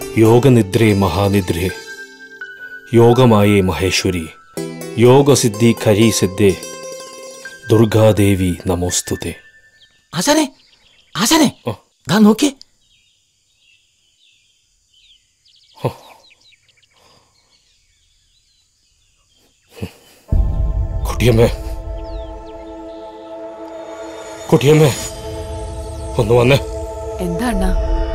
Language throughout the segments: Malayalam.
യോഗനിദ്രേ മഹാനിദ്രേ യോഗമായേ മഹേശ്വരി യോഗസിദ്ധി ഖരീ സിദ്ധേ ദുർഗാദേവി നമോസ്തുതേ. ആശാനെ ആശാനെ ദാ നോക്കി. കുട്ടിയമ്മേ കുട്ടിയമ്മേ ഒന്ന് വന്നേ. എന്താ അണ്ണാ?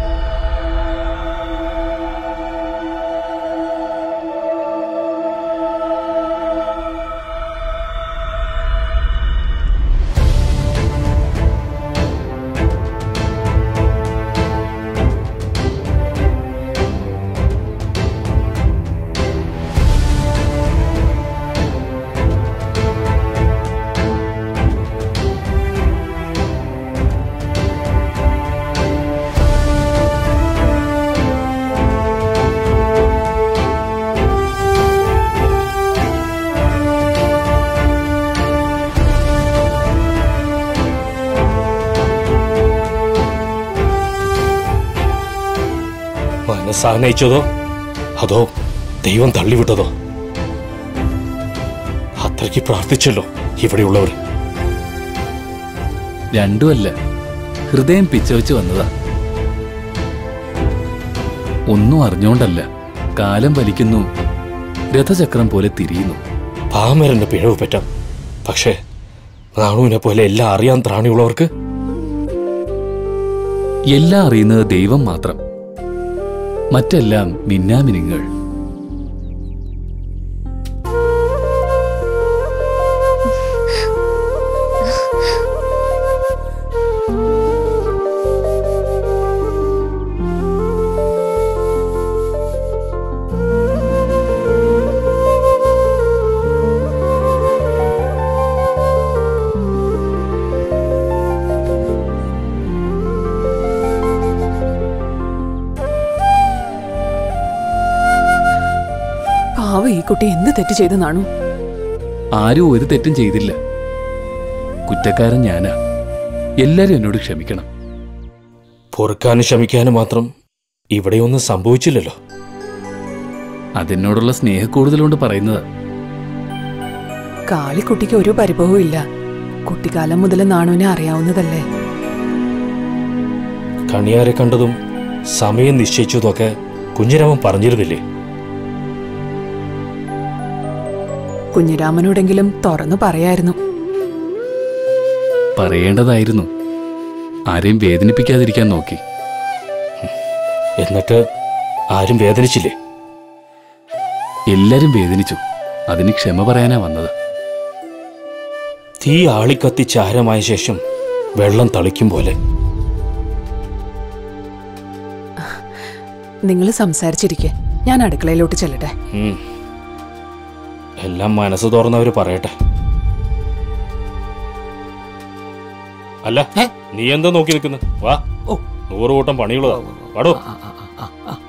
മനസ്സാനയിച്ചതോ അതോ ദൈവം തള്ളിവിട്ടതോ? അത്രയ്ക്ക് പ്രാർത്ഥിച്ചല്ലോ ഇവിടെയുള്ളവർ. രണ്ടുമല്ല, ഹൃദയം പിച്ചവച്ച് വന്നതാ. ഒന്നും അറിഞ്ഞോണ്ടല്ല, കാലം വലിക്കുന്നു, രഥചക്രം പോലെ തിരിയുന്നു. പാമരന്റെ പിഴവ് പറ്റാം, പക്ഷേ നാണുവിനെ പോലെ എല്ലാം അറിയാൻ ത്രാണിയുള്ളവർക്ക് എല്ലാം അറിയുന്നത് ദൈവം മാത്രം, മറ്റെല്ലാം മിന്നാമിനുങ്ങൾ. ഈ കുട്ടി എന്ത് തെറ്റ് ചെയ്തു നാണു? ആരും ഒരു തെറ്റും ചെയ്തില്ല. കുറ്റക്കാരൻ ഞാനാ. എല്ലാരും എന്നോട് ക്ഷമിക്കണം. പൊറുക്കാനും ക്ഷമിക്കാനും മാത്രം ഇവിടെയൊന്നും സംഭവിച്ചില്ലല്ലോ. അതെന്നോടുള്ള സ്നേഹക്കൂടുതലുകൊണ്ട് പറയുന്നതാ. കാളിക്കുട്ടിക്ക് ഒരു പരിഭവവും ഇല്ല. കുട്ടിക്കാലം മുതൽ നാണുവിനെ അറിയാവുന്നതല്ലേ. കണിയാരെ കണ്ടതും സമയം നിശ്ചയിച്ചതൊക്കെ കുഞ്ഞിരാമൻ പറഞ്ഞിരുന്നില്ലേ? കുഞ്ഞിരാമനോടെങ്കിലും തുറന്നു പറയായിരുന്നു. പറയേണ്ടതായിരുന്നു. ആരെയും വേദനിപ്പിക്കാതിരിക്കാൻ നോക്കി. എന്നിട്ട് ആരും വേദനിച്ചില്ലേ? എല്ലാരും വേദനിച്ചു. അതിന് ക്ഷമ പറയാനാ വന്നത്. തീ ആളിക്കത്തി ചാരമായ ശേഷം വെള്ളം തളിക്കും പോലെ. നിങ്ങൾ സംസാരിച്ചിരിക്കെ, ഞാൻ അടുക്കളയിലോട്ട് ചെല്ലട്ടെ. എല്ലാം മനസ്സ് തുറന്നവര് പറയട്ടെ. അല്ല, നീ എന്താ നോക്കി നിൽക്കുന്നു? വാ, 100 കൂട്ടം പണിയുള്ളതാ. പാടോ.